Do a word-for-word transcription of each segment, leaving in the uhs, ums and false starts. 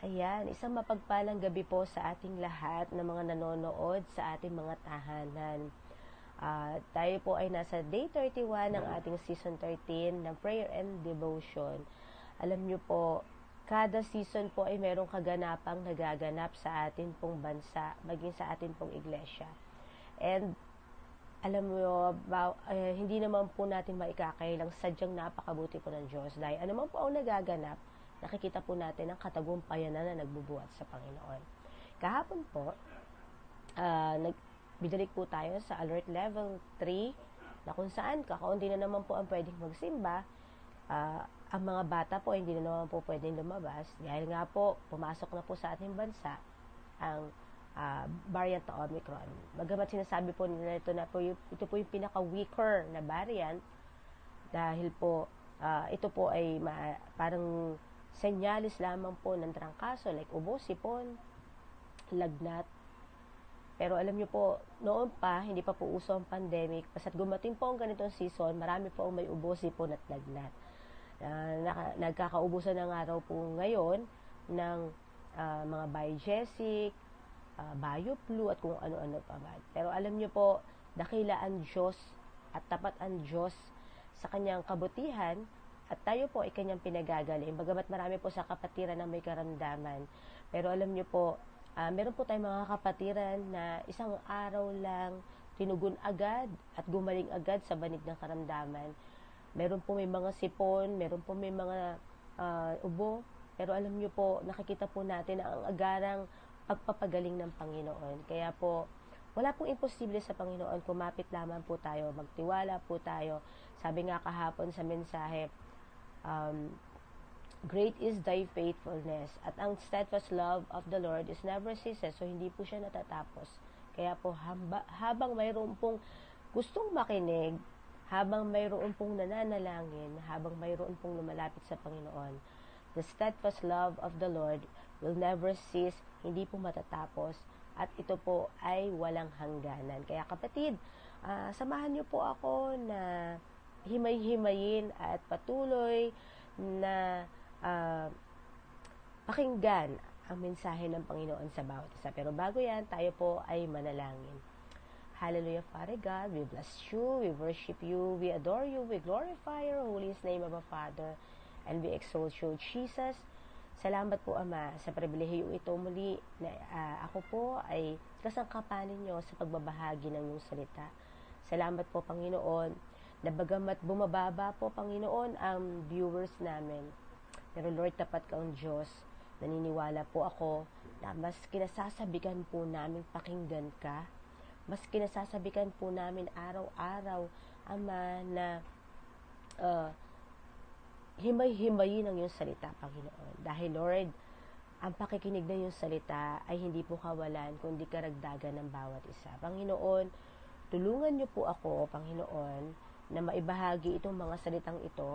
Ayan, isang mapagpalang gabi po sa ating lahat ng mga nanonood sa ating mga tahanan. Uh, tayo po ay nasa day thirty-one ng ating season thirteen ng Prayer and Devotion. Alam nyo po, kada season po ay merong kaganapang nagaganap sa atin pong bansa, maging sa atin pong iglesia. And alam mo, ba, eh, hindi naman po natin maikakailang sadyang napakabuti po ng Diyos. Dahil ano man po ang nagaganap, nakikita po natin ang katagumpayan na nagbubuhat sa Panginoon. Kahapon po, uh, nag, binalik po tayo sa alert level three, na kung saan kakaunti na naman po ang pwedeng magsimba. Uh, ang mga bata po, hindi na naman po pwedeng lumabas. Dahil nga po, pumasok na po sa ating bansa ang uh, variant na Omicron. Bagamat sinasabi po nila ito na po yung, ito po yung pinaka-weaker na variant, dahil po, uh, ito po ay ma- parang senyalis lamang po ng trangkaso like ubo, sipon, lagnat. Pero alam nyo po, noon pa, hindi pa po uso ang pandemic. Basta't gumating po ang ganitong season, marami po ang may ubo, sipon at lagnat. Uh, naka, nagkakaubusan ng araw po ngayon ng uh, mga biogesic, uh, bioflu at kung ano-ano pa man. Pero alam nyo po, dakila ang Diyos at tapat ang Diyos sa kanyang kabutihan. At tayo po ay kanyang pinagagaling. Bagamat marami po sa kapatiran na may karamdaman. Pero alam nyo po, uh, meron po tayong mga kapatiran na isang araw lang tinugon agad at gumaling agad sa banig ng karamdaman. Meron po may mga sipon, meron po may mga uh, ubo. Pero alam nyo po, nakikita po natin ang agarang pagpapagaling ng Panginoon. Kaya po, wala pong imposible sa Panginoon. Kumapit lamang po tayo, magtiwala po tayo. Sabi nga kahapon sa mensahe, Um, great is thy faithfulness, at ang steadfast love of the Lord is never ceases. So hindi po siya natatapos. Kaya po hamba, habang mayroon pong gustong makinig, habang mayroon pong nananalangin, habang mayroon pong lumalapit sa Panginoon, the steadfast love of the Lord will never cease, hindi po matatapos, at ito po ay walang hangganan. Kaya kapatid, uh, samahan niyo po ako na himay-himayin at patuloy na uh, pakinggan ang mensahe ng Panginoon sa bawat isa. Pero bago yan, tayo po ay manalangin. Hallelujah, Father God, we bless you, we worship you, we adore you, we glorify your holy name, Abba Father, and we exalt you, Jesus. Salamat po, Ama, sa pribilehiyo ito muli na uh, ako po ay kasangkapan ninyo sa pagbabahagi ng iyong salita. Salamat po, Panginoon, na bagamat bumababa po, Panginoon, ang viewers namin. Pero Lord, tapat ka ang Diyos. Naniniwala po ako na mas kinasasabikan po namin pakinggan ka. Mas kinasasabikan po namin araw-araw, Ama, na uh, himay-himayin ang iyong salita, Panginoon. Dahil Lord, ang pakikinig na iyong salita ay hindi po kawalan, kundi karagdagan ng bawat isa. Panginoon, tulungan niyo po ako, Panginoon, na maibahagi itong mga salitang ito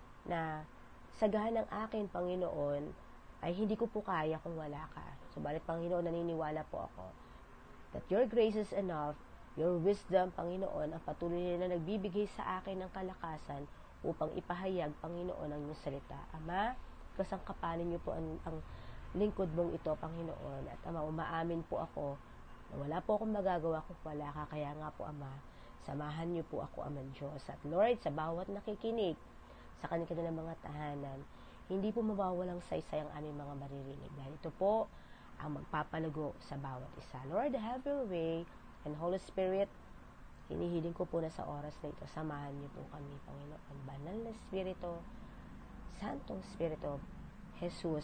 na sagahan ng akin, Panginoon, ay hindi ko po kaya kung wala ka. Subalit, Panginoon, naniniwala po ako that your grace is enough, your wisdom, Panginoon, ang patuloy na nagbibigay sa akin ng kalakasan upang ipahayag, Panginoon, ang iyong salita. Ama, kasangkapanin niyo po ang, ang lingkod mong ito, Panginoon, at Ama, umaamin po ako na wala po akong magagawa kung wala ka. Kaya nga po, Ama, samahan niyo po ako, Amang Diyos. At Lord, sa bawat nakikinig sa kanilang mga tahanan, hindi po mawawalang saysay ang aming mga maririnig. Dahil ito po ang magpapalago sa bawat isa. Lord, have your way. And Holy Spirit, hinihiling ko po na sa oras na ito, samahan niyo po kami, Panginoon. Banal na Espiritu, Santong Espiritu, Jesus,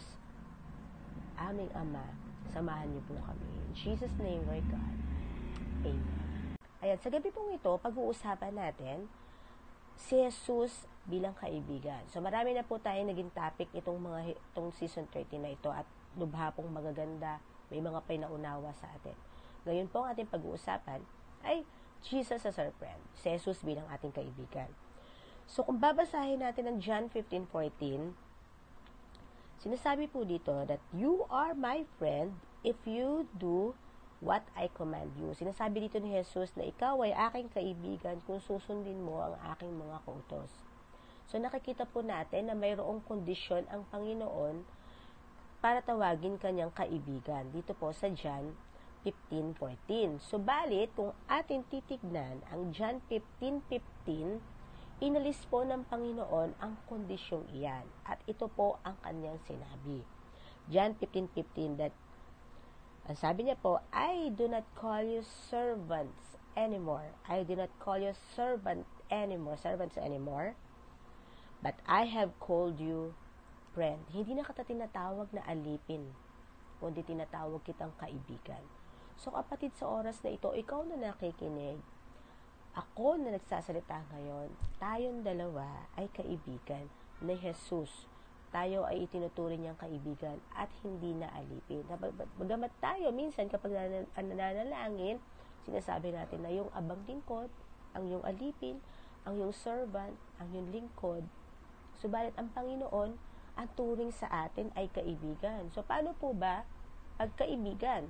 aming Ama, samahan niyo po kami. In Jesus' name, Lord God. Amen. Ayan, sa gabi pong ito, pag-uusapan natin si Jesus bilang kaibigan. So marami na po tayo naging topic itong mga itong season thirteen na ito at lubha pong magaganda, may mga pinaunawa sa atin. Ngayon po ang ating pag-uusapan ay Jesus as our friend, si Jesus bilang ating kaibigan. So kung babasahin natin ang John fifteen fourteen, sinasabi po dito that you are my friend if you do what I command you. Sinasabi dito ni Jesus na ikaw ay aking kaibigan kung susundin mo ang aking mga kautos. So nakikita po natin na mayroong kondisyon ang Panginoon para tawagin kanyang kaibigan. Dito po sa John fifteen fourteen. Subalit, kung atin titignan ang John fifteen fifteen, inalis po ng Panginoon ang kondisyong iyan. At ito po ang kanyang sinabi. John fifteen fifteen, that ang sabi niya po, I do not call you servants anymore. I do not call you servant anymore, servants anymore. But I have called you friend. Hindi na kita tinatawag na alipin, kundi tinatawag kitang kaibigan. So kapatid, sa oras na ito, ikaw na nakikinig, ako na nagsasalita ngayon, tayong dalawa ay kaibigan ni Jesus. Tayo ay itinuturing niyang kaibigan at hindi na alipin. Bagamat tayo, minsan kapag nananalangin, sinasabi natin na yung abang lingkod, ang yung alipin, ang yung servant, ang yung lingkod. Subalit ang Panginoon, ang turing sa atin ay kaibigan. So paano po ba pagkaibigan?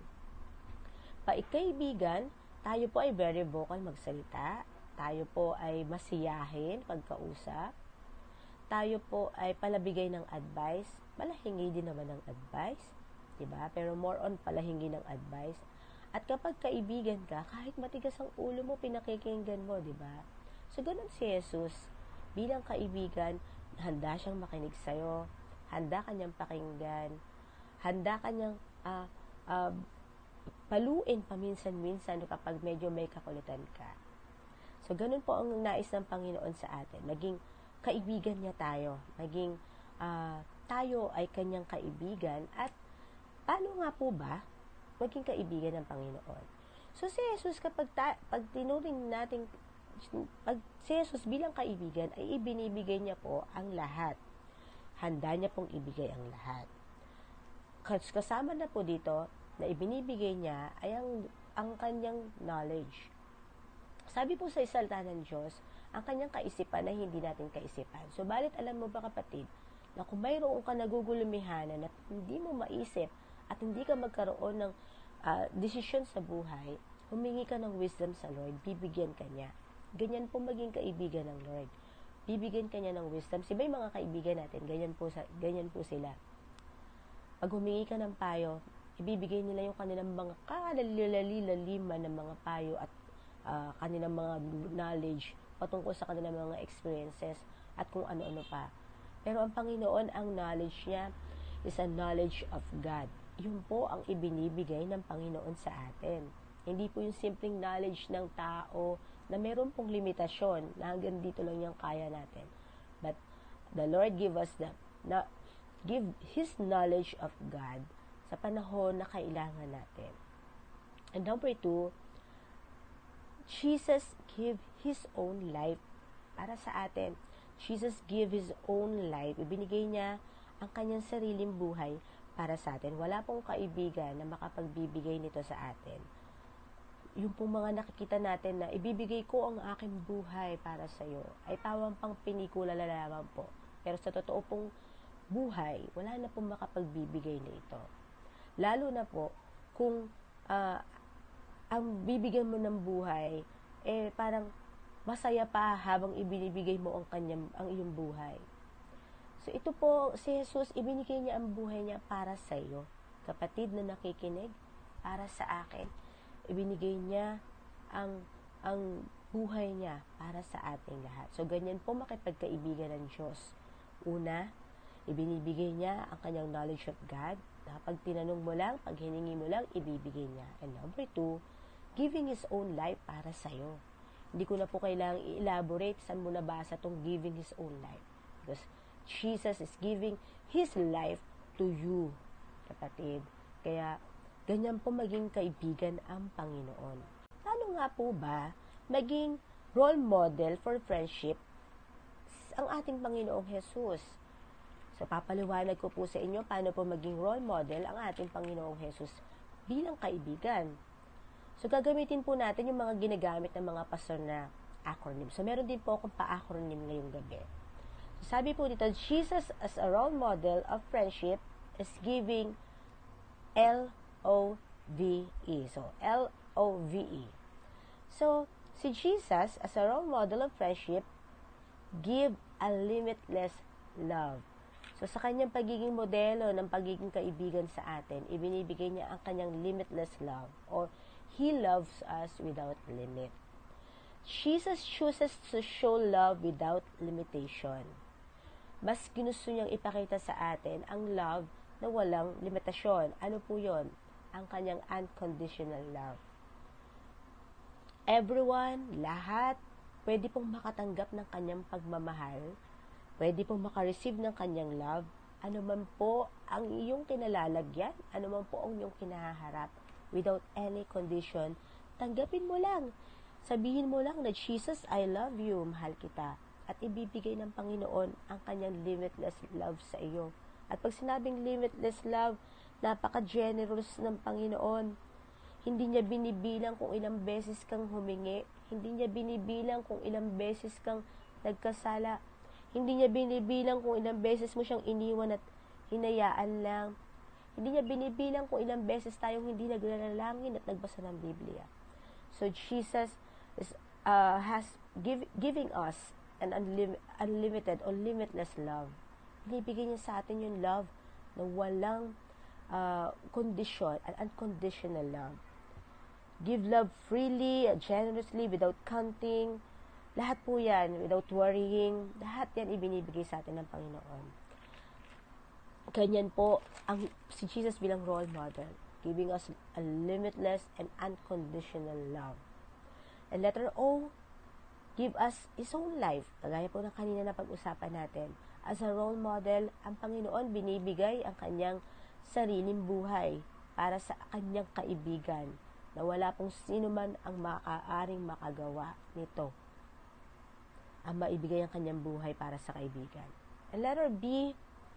Pagkaibigan, tayo po ay very vocal magsalita. Tayo po ay masiyahin pagkausap. Tayo po ay palabigay ng advice. Palahingi din naman ng advice, diba? Pero more on palahingi ng advice. At kapag kaibigan ka, kahit matigas ang ulo mo, pinakikinggan mo, diba? So ganun si Jesus, bilang kaibigan, handa siyang makinig sa'yo, handa kanyang pakinggan, handa kanyang uh, uh, paluin paminsan-minsan kapag medyo may kakulitan ka. So, ganun po ang nais ng Panginoon sa atin. Maging kaibigan niya tayo. Maging uh, tayo ay kanyang kaibigan. At paano nga po ba maging kaibigan ng Panginoon? So, si Jesus, kapag ta- pag tinuring natin, pag si Jesus bilang kaibigan, ay ibinibigay niya po ang lahat. Handa niya pong ibigay ang lahat. Kasama na po dito, na ibinibigay niya ay ang, ang kanyang knowledge. Sabi po sa salita ng Diyos, ang kanyang kaisipan na hindi natin kaisipan. So, balit alam mo ba kapatid, na kung mayroon ka nagugulumihanan at hindi mo maisip at hindi ka magkaroon ng uh, desisyon sa buhay, humingi ka ng wisdom sa Lord, bibigyan ka niya. Ganyan po maging kaibigan ng Lord. Bibigyan ka niya ng wisdom. Siba yung mga kaibigan natin, ganyan po, sa, ganyan po sila. Pag humingi ka ng payo, ibibigay nila yung kanilang mga kalalilaliman ng mga payo at uh, kanilang mga knowledge patungkol sa kanilang mga experiences at kung ano-ano pa. Pero ang Panginoon, ang knowledge niya is a knowledge of God. Yun po ang ibinibigay ng Panginoon sa atin. Hindi po yung simpleng knowledge ng tao na meron pong limitasyon na hanggang dito lang yung kaya natin. But the Lord give us the, na, give His knowledge of God sa panahon na kailangan natin. And number two, Jesus give His own life para sa atin. Jesus give His own life. Ibinigay niya ang kanyang sariling buhay para sa atin. Wala pong kaibigan na makapagbibigay nito sa atin. Yung pong mga nakikita natin na ibibigay ko ang aking buhay para sa iyo ay tawang pang pinikula lamang po. Pero sa totoo pong buhay, wala na pong makapagbibigay na ito. Lalo na po, kung uh, ang bibigyan mo ng buhay, eh parang masaya pa habang ibinibigay mo ang, kanyang, ang iyong buhay. So ito po, si Jesus, ibinigay niya ang buhay niya para sa iyo. Kapatid na nakikinig, para sa akin, ibinigay niya ang, ang buhay niya para sa ating lahat. So ganyan po makipagkaibigan ng Diyos. Una, ibinibigay niya ang kanyang knowledge of God, na pag tinanong mo lang, pag hiningi mo lang, ibibigay niya. And number two, giving His own life para sa'yo. Hindi ko na po kailangang i-elaborate saan mo nabasa itong giving His own life. Because Jesus is giving His life to you, kapatid. Kaya, ganyan po maging kaibigan ang Panginoon. Paano nga po ba maging role model for friendship ang ating Panginoong Jesus? So, papaliwanag ko po sa inyo paano po maging role model ang ating Panginoong Jesus bilang kaibigan. So, gagamitin po natin yung mga ginagamit ng mga pastor na acronym. So, meron din po akong pa-acronym ngayong gabi. So, sabi po dito, Jesus as a role model of friendship is giving L O V E. So, L O V E. So, si Jesus as a role model of friendship give a limitless love. So, sa kanyang pagiging modelo ng pagiging kaibigan sa atin, ibinibigay niya ang kanyang limitless love, or He loves us without limit. Jesus chooses to show love without limitation. Mas ginusto niyang ipakita sa atin ang love na walang limitasyon. Ano po yon? Ang kanyang unconditional love. Everyone, lahat, pwede pong makatanggap ng kanyang pagmamahal, pwede pong makareceive ng kanyang love, ano man po ang iyong kinalalagyan, ano man po ang iyong kinaharap, without any condition, tanggapin mo lang. Sabihin mo lang na, Jesus, I love you, mahal kita. At ibibigay ng Panginoon ang kanyang limitless love sa iyo. At pag sinabing limitless love, napaka-generous ng Panginoon. Hindi niya binibilang kung ilang beses kang humingi. Hindi niya binibilang kung ilang beses kang nagkasala. Hindi niya binibilang kung ilang beses mo siyang iniwan at hinayaan lang. Hindi niya binibilang kung ilang beses tayong hindi naglalangin at nagbasa ng Biblia. So Jesus is, uh, has give, giving us an unlim- unlimited or limitless love. Binibigay niya sa atin yung love na walang uh, condition, an unconditional love. Give love freely, generously, without counting. Lahat po yan, without worrying. Lahat yan ibinibigay sa atin ng Panginoon. Ganyan po ang si Jesus bilang role model, giving us a limitless and unconditional love. And letter O, give us His own life. Kagaya po ng kanina na pag-usapan natin. As a role model, ang Panginoon binibigay ang kanyang sariling buhay para sa kanyang kaibigan, na wala pong sino man ang maaaring makagawa nito, ang maibigay ang kanyang buhay para sa kaibigan. And letter B,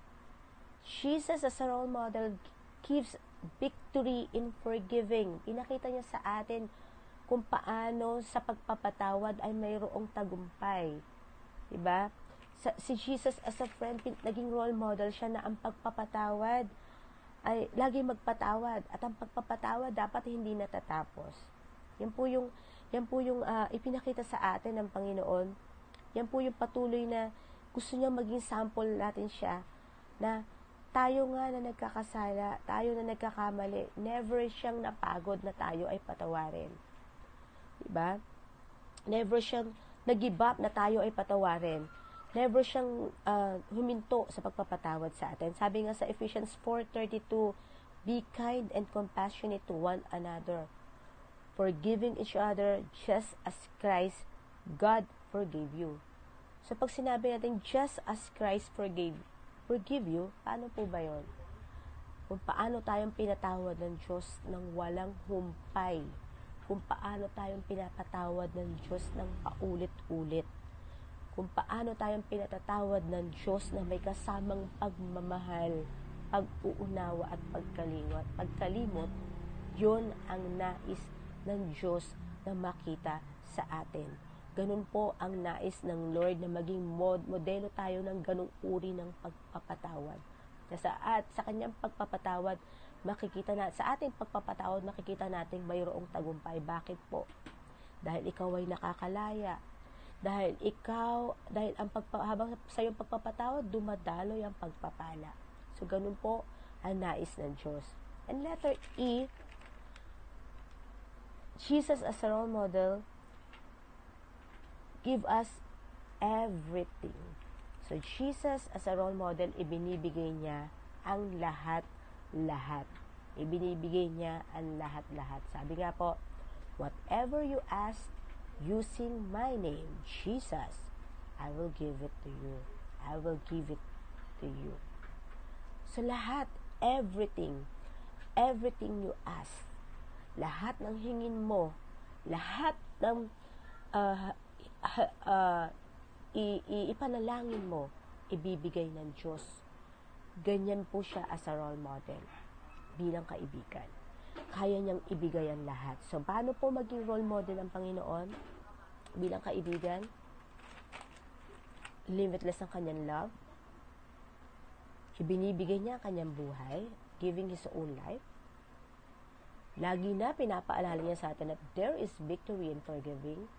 Jesus as a role model gives victory in forgiving. Pinakita niya sa atin kung paano sa pagpapatawad ay mayroong tagumpay. Diba? Sa, si Jesus as a friend, naging role model siya na ang pagpapatawad ay lagi magpatawad, at ang pagpapatawad dapat hindi natatapos. Yan po yung yan po yung uh, ipinakita sa atin ng Panginoon. Yan po yung patuloy na gusto niya maging sample natin siya, na tayo nga na nagkakasala, tayo na nagkakamali, never siyang napagod na tayo ay patawarin. Diba? Never siyang nag-give up na tayo ay patawarin. Never siyang uh, huminto sa pagpapatawad sa atin. Sabi nga sa Ephesians four thirty-two, be kind and compassionate to one another, forgiving each other just as Christ, God, forgave you. So pag sinabi natin, just as Christ forgave, forgive you, paano po ba yun? Kung paano tayong pinatawad ng Diyos ng walang humpay. Kung paano tayong pinapatawad ng Diyos ng paulit-ulit. Kung paano tayong pinatatawad ng Diyos na may kasamang pagmamahal, pag-uunawa at pagkalimot. Pagkalimot, yun ang nais ng Diyos na makita sa atin. Ganun po ang nais ng Lord, na maging mod, modelo tayo ng ganung uri ng pagpapatawad. Sa, at sa kanyang pagpapatawad, makikita na, sa ating pagpapatawad, makikita natin mayroong tagumpay. Bakit po? Dahil ikaw ay nakakalaya. Dahil ikaw, dahil ang pagpa, habang sa iyong pagpapatawad, dumadaloy ang pagpapala. So, ganun po ang nais ng Diyos. And letter E, Jesus as a role model, give us everything. So, Jesus as a role model, ibinibigay niya ang lahat-lahat. Ibinibigay niya ang lahat-lahat. Sabi nga po, whatever you ask, using my name, Jesus, I will give it to you. I will give it to you. So, lahat, everything, everything you ask, lahat ng hingin mo, lahat ng uh, uh, uh, i- i- ipanalangin mo, ibibigay ng Diyos. Ganyan po siya as a role model bilang kaibigan. Kaya niyang ibigay ang lahat. So, paano po maging role model ang Panginoon bilang kaibigan? Limitless ang kanyang love. Ibinibigay niya ang kanyang buhay, giving His own life. Lagi na pinapaalala niya sa atin that there is victory in forgiving,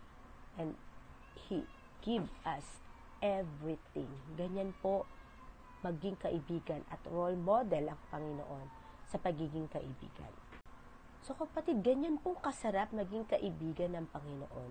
and He give us everything. Ganyan po maging kaibigan at role model ang Panginoon sa pagiging kaibigan. So kapatid, ganyan pong kasarap maging kaibigan ng Panginoon.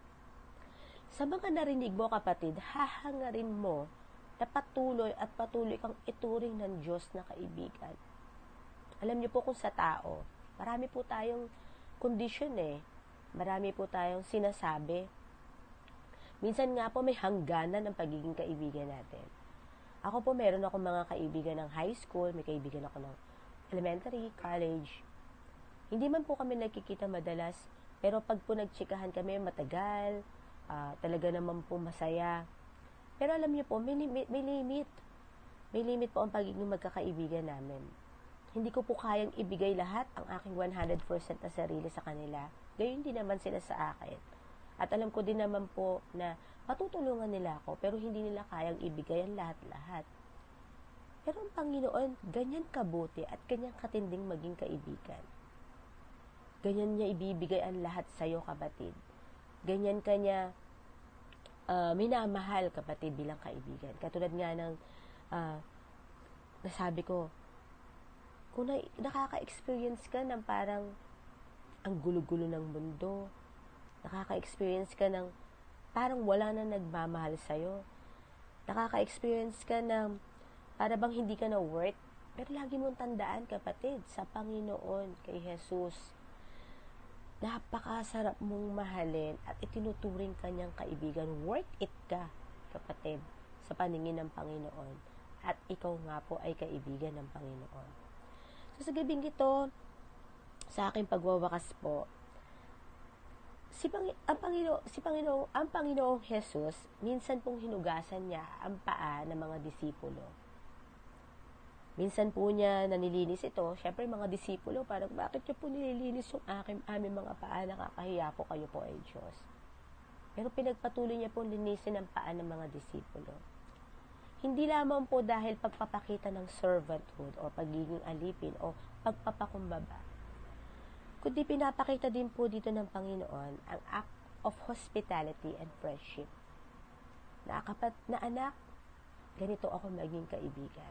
Sa mga narinig mo kapatid, hahangarin mo na patuloy at patuloy kang ituring ng Diyos na kaibigan. Alam niyo po kung sa tao, marami po tayong kondisyon eh. Marami po tayong sinasabi. Minsan nga po may hangganan ng pagiging kaibigan natin. Ako po meron ako mga kaibigan ng high school, may kaibigan ako ng elementary, college. Hindi man po kami nagkikita madalas, pero pag po nagtsikahan kami matagal, uh, talaga naman po masaya. Pero alam niyo po, may limit, may limit. May limit po ang pagiging magkakaibigan namin. Hindi ko po kayang ibigay lahat ang aking one hundred percent na sarili sa kanila. Gayon din naman sila sa akin. At alam ko din naman po na matutulungan nila ako, pero hindi nila kayang ibigay ang lahat-lahat. Pero ang Panginoon, ganyan kabuti at ganyan katinding maging kaibigan. Ganyan niya ibibigay ang lahat sa iyo, kapatid. Ganyan kanya uh, minamahal, kapatid, bilang kaibigan. Katulad nga ng uh, nasabi ko, kung na, nakaka-experience ka ng parang ang gulo-gulo ng mundo, nakaka-experience ka ng parang wala na nagmamahal sa'yo, nakaka-experience ka ng para bang hindi ka na worth, pero lagi mong tandaan, kapatid, sa Panginoon, kay Jesus, napakasarap mong mahalin at itinuturing kanyang kaibigan. Worth it ka, kapatid, sa paningin ng Panginoon, at ikaw nga po ay kaibigan ng Panginoon. So, sa gabing ito, sa aking pagwawakas po, si Pang ang Panginoon, si Panginoon, ang Panginoong Jesus, minsan pong hinugasan niya ang paa ng mga disipulo. Minsan po niya nanilinis ito. Siyempre, mga disipulo, parang bakit niyo po nililinis yung aking aming mga paa? Nakakahiya po, kayo po ay Diyos. Pero pinagpatuloy niya po linisin ang paa ng mga disipulo. Hindi lamang po dahil pagpapakita ng servanthood o pagiging alipin o pagpapakumbaba, kundi pinapakita din po dito ng Panginoon ang act of hospitality and friendship. Na kapat na anak, ganito ako maging kaibigan.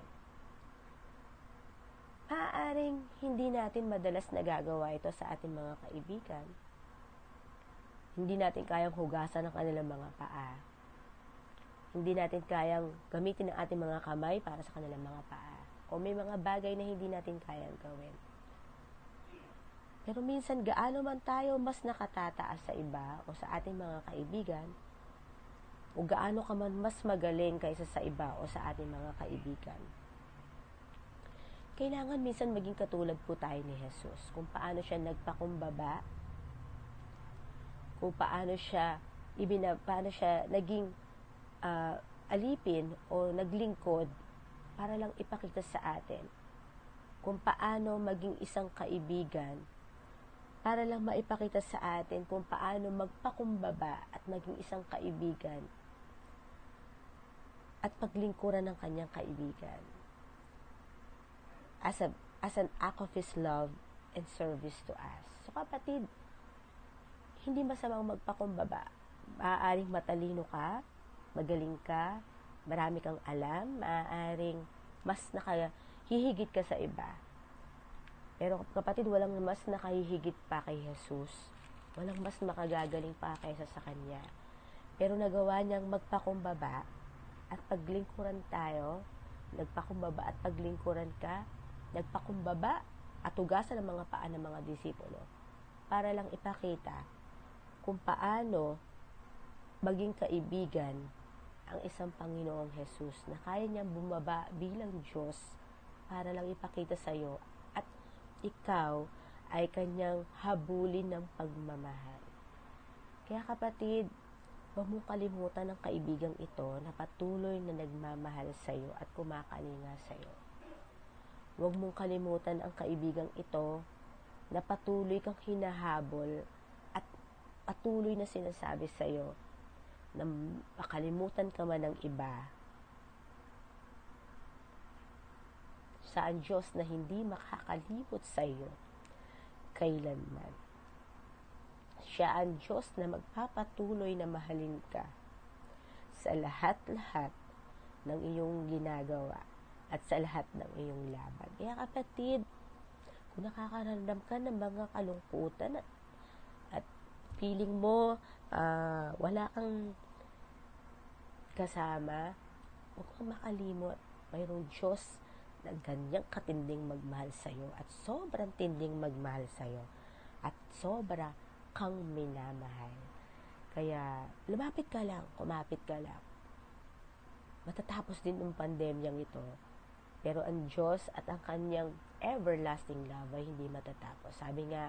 Maaaring hindi natin madalas nagagawa ito sa ating mga kaibigan. Hindi natin kayang hugasan ang kanilang mga paa. Hindi natin kayang gamitin ang ating mga kamay para sa kanilang mga paa. O may mga bagay na hindi natin kayang gawin. Pero minsan, gaano man tayo mas nakatataas sa iba o sa ating mga kaibigan, o gaano ka man mas magaling kaysa sa iba o sa ating mga kaibigan, kailangan minsan maging katulad po tayo ni Jesus. Kung paano siya nagpakumbaba, kung paano siya, ibina, paano siya naging Uh, alipin o naglingkod para lang ipakita sa atin kung paano maging isang kaibigan, para lang maipakita sa atin kung paano magpakumbaba at maging isang kaibigan at paglingkuran ng kanyang kaibigan as, a, as an act of His love and service to us. So kapatid, hindi masamang magpakumbaba. Maaaring matalino ka, magaling ka, marami kang alam, maaaring mas nakahihigit ka sa iba. Pero kapatid, walang mas nakahihigit pa kay Jesus. Walang mas makagagaling pa kaysa sa Kanya. Pero nagawa niyang magpakumbaba at paglingkuran tayo, nagpakumbaba at paglingkuran ka, nagpakumbaba at hugasan ang mga paa ng mga disipulo para lang ipakita kung paano maging kaibigan ang isang Panginoong Jesus na kaya niyang bumaba bilang Diyos para lang ipakita sa iyo at ikaw ay kanyang habulin ng pagmamahal. Kaya kapatid, huwag mong kalimutan ang kaibigang ito na patuloy na nagmamahal sa iyo at kumakalinga sa iyo. Huwag mong kalimutan ang kaibigang ito na patuloy kang hinahabol at patuloy na sinasabi sa iyo na makalimutan ka man ng iba, sa ang Diyos na hindi makakalimot sa iyo kailanman. Siya ang Diyos na magpapatuloy na mahalin ka sa lahat-lahat ng iyong ginagawa. at sa lahat ng iyong laban. Kaya kapatid, kung nakakaramdam ka ng mga kalungkutan at, at feeling mo uh, wala kang kasama, huwag kang makalimot. Mayroong Diyos na ganyang katinding magmahal sa'yo at sobrang tinding magmahal sa'yo at sobra kang minamahal. Kaya lumapit ka lang, kumapit ka lang. Matatapos din ng pandemyang ito, pero ang Diyos at ang kanyang everlasting love ay hindi matatapos. Sabi nga,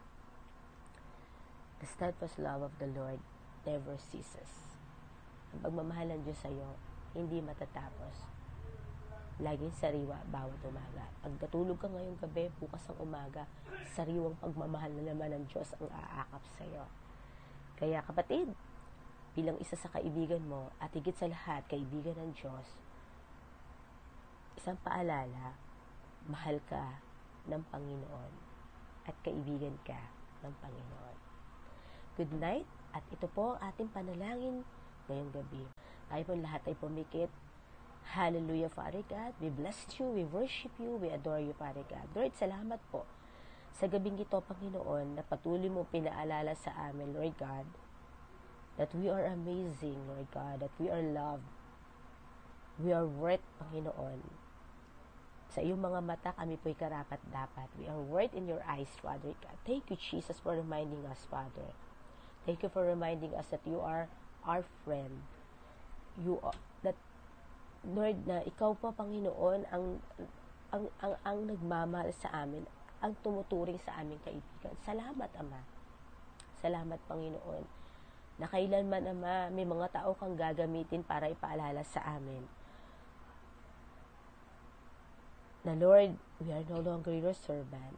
the steadfast love of the Lord never ceases. Ang pagmamahal ng Diyos sa'yo, hindi matatapos. Laging sariwa bawat umaga. Pag natulog ka ngayong gabi, bukas ang umaga, sariwang pagmamahal na naman ng Diyos ang aakap sa'yo. Kaya kapatid, bilang isa sa kaibigan mo at higit sa lahat, kaibigan ng Diyos, isang paalala, mahal ka ng Panginoon at kaibigan ka ng Panginoon. Good night, at ito po ang ating panalangin ngayong gabi. Tayo po lahat ay pumikit. Hallelujah, Father God. We bless you, we worship you, we adore you, Father God. Lord, salamat po sa gabing ito, Panginoon, na patuloy mo pinaalala sa amin, Lord God, that we are amazing, Lord God, that we are loved. We are worth, Panginoon. Sa iyong mga mata, kami po'y karapat-dapat. We are worth in your eyes, Father God. Thank you, Jesus, for reminding us, Father. Thank you for reminding us that you are our friend. You are, that, Lord, na ikaw po, Panginoon, ang, ang, ang, ang nagmamahal sa amin, ang tumuturing sa aming kaibigan. Salamat, Ama. Salamat, Panginoon, na kailanman, Ama, may mga tao kang gagamitin para ipaalala sa amin na, Lord, we are no longer your servant,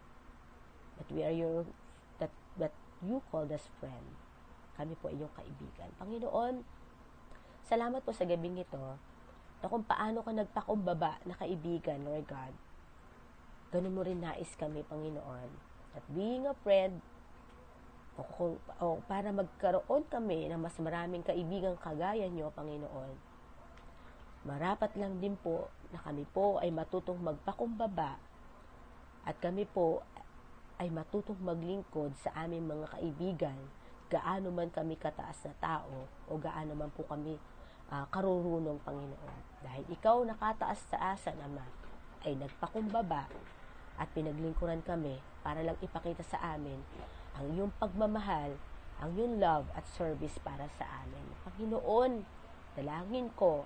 but we are your, that, that you called us friend. Kami po iyong kaibigan. Panginoon, salamat po sa gabing ito, na kung paano ka nagpakumbaba na kaibigan, Lord God, ganun mo rin nais kami, Panginoon. At being a friend, o, kung, o para magkaroon kami ng mas maraming kaibigang kagaya nyo, Panginoon, marapat lang din po na kami po ay matutong magpakumbaba at kami po ay matutong maglingkod sa aming mga kaibigan, gaano man kami kataas na tao o gaano man po kami uh, karurunong, Panginoon. Dahil ikaw nakataas sa asa, Ama, ay nagpakumbaba at pinaglingkuran kami para lang ipakita sa amin ang iyong pagmamahal, ang iyong love at service para sa amin. Panginoon, dalangin ko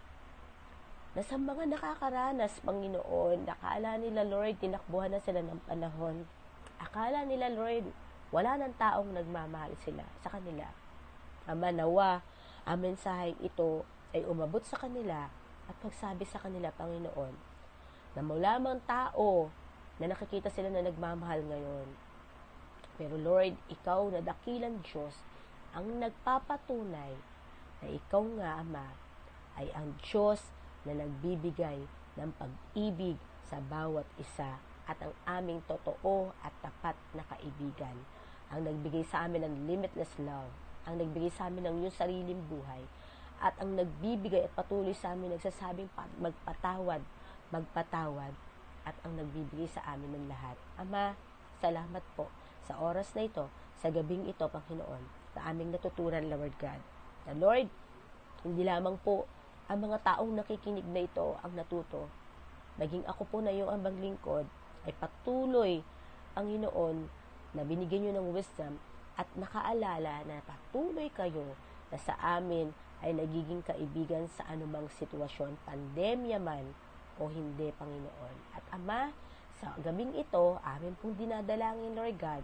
na sa mga nakakaranas, Panginoon, nakala nila, Lord, tinakbuhan na sila ng panahon. Akala nila, Lord, wala nang taong nagmamahal sila sa kanila. Ama, nawa, ang mensaheng ito ay umabot sa kanila at magsabi sa kanila, Panginoon, na mula mang tao na nakikita sila na nagmamahal ngayon. Pero Lord, ikaw na dakilang Diyos ang nagpapatunay na ikaw nga, Ama, ay ang Diyos na nagbibigay ng pag-ibig sa bawat isa at ang aming totoo at tapat na kaibigan. Ang nagbigay sa amin ng limitless love, ang nagbigay sa amin ng iyong sariling buhay, at ang nagbibigay at patuloy sa amin nagsasabing magpatawad, magpatawad, at ang nagbibigay sa amin ng lahat. Ama, salamat po sa oras na ito, sa gabing ito, Panginoon, na aming natutunan, Lord God. Na Lord, hindi lamang po ang mga taong nakikinig na ito ang natuto. Maging ako po na iyong ambang lingkod ay patuloy, Panginoon, na binigyan nyo ng wisdom at nakaalala na patuloy kayo na sa amin ay nagiging kaibigan sa anumang sitwasyon, pandemya man o hindi, Panginoon. At Ama, sa gabing ito, amin pong dinadalangin, Lord God,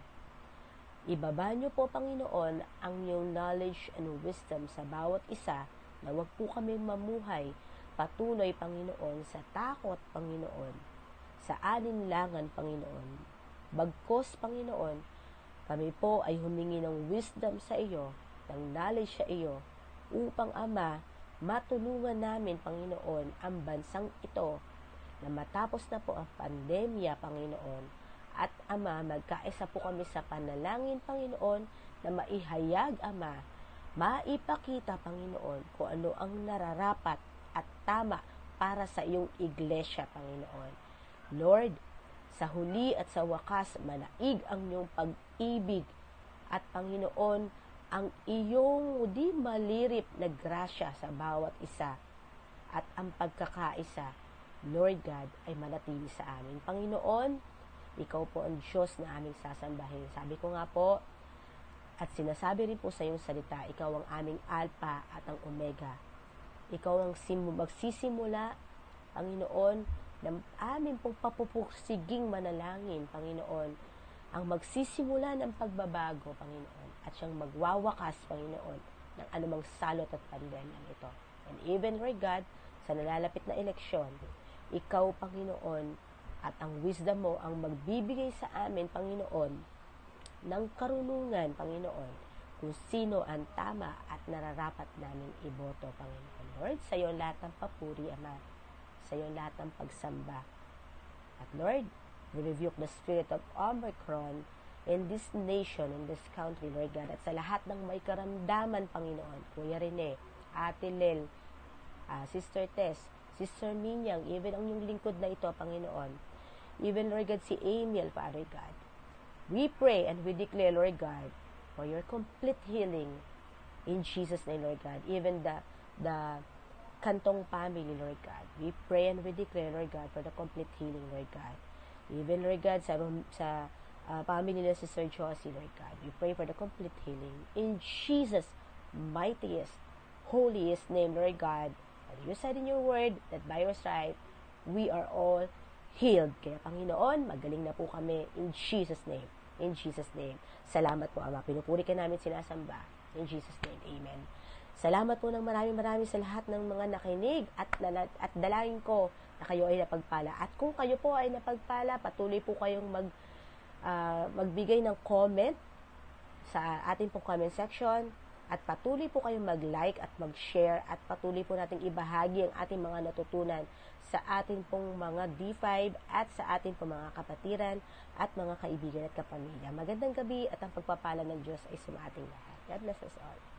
ibaba nyo po, Panginoon, ang iyong knowledge and wisdom sa bawat isa na wag po kami mamuhay patuloy, Panginoon, sa takot, Panginoon, sa alinlangan, Panginoon. Bagkos, Panginoon, kami po ay humingi ng wisdom sa iyo, ng knowledge sa iyo, upang, Ama, matulungan namin, Panginoon, ang bansang ito na matapos na po ang pandemya, Panginoon, at Ama, magkaisa po kami sa panalangin, Panginoon, na maihayag, Ama, maipakita, Panginoon, kung ano ang nararapat at tama para sa iyong iglesia, Panginoon. Lord, sa huli at sa wakas, manaig ang iyong pag-ibig at Panginoon, ang iyong di malirip na grasya sa bawat isa at ang pagkakaisa, Lord God, ay manatili sa amin. Panginoon, ikaw po ang Diyos na aming sasambahin. Sabi ko nga po, at sinasabi rin po sa iyong salita, ikaw ang aming Alpha at ang Omega. Ikaw ang magsisimula, Panginoon, ng aming pong papupursiging manalangin, Panginoon, ang magsisimula ng pagbabago, Panginoon, at siyang magwawakas, Panginoon, ng anumang salot at pandemya ito. And even, Lord God, sa nalalapit na eleksyon, ikaw, Panginoon, at ang wisdom mo ang magbibigay sa amin, Panginoon, ng karunungan, Panginoon, kung sino ang tama at nararapat namin iboto, Panginoon. Lord, sa iyo lahat ng papuri, Ama, sa iyo lahat ng pagsamba. At Lord, we rebuke the spirit of Omicron in this nation, in this country, Lord God, at sa lahat ng may karamdaman, Panginoon, Kuya Rene, Ate Lel, uh, Sister Tess, Sister Minyang, even ang yung lingkod na ito, Panginoon, even, Lord God, si Emil, Father God, we pray and we declare, Lord God, for your complete healing in Jesus' name, Lord God, even the, the, Kantong family, Lord God. We pray and we declare, Lord God, for the complete healing, Lord God. Even, Lord God, sa, sa uh, family nila si Sir Josie, Lord God. We pray for the complete healing. In Jesus' mightiest, holiest name, Lord God. And you said in your word that by your stripe, we are all healed. Kaya, Panginoon, magaling na po kami in Jesus' name. In Jesus' name. Salamat po, Ama. Pinupuri ka namin, sinasamba. In Jesus' name, amen. Salamat po ng maraming maraming sa lahat ng mga nakinig at, at dalangin ko na kayo ay napagpala. At kung kayo po ay napagpala, patuloy po kayong mag, uh, magbigay ng comment sa ating pong comment section at patuloy po kayong mag-like at mag-share at patuloy po nating ibahagi ang ating mga natutunan sa ating pong mga D five at sa ating pong mga kapatiran at mga kaibigan at kapamilya. Magandang gabi at ang pagpapala ng Diyos ay sa ating lahat. God bless us all.